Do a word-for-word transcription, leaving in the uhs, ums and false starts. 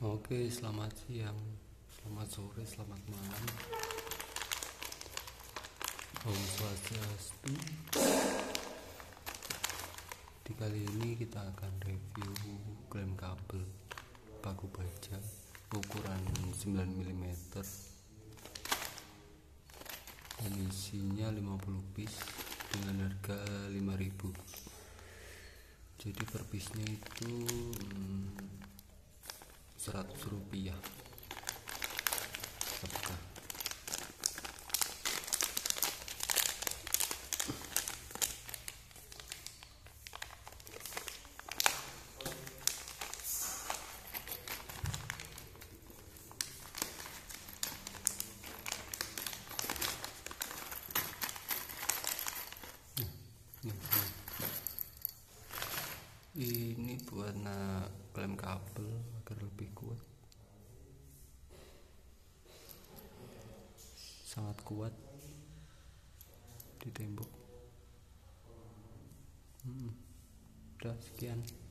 Oke, selamat siang, selamat sore, selamat malam. Om Swastiastu. Di kali ini kita akan review klem kabel paku baja ukuran sembilan milimeter dan isinya lima puluh piece dengan harga lima ribu. Jadi per piece-nya itu hmm, seratus rupiah. Apakah ini warna klem kabel agar lebih kuat, sangat kuat di tembok. hmm, udah sekian.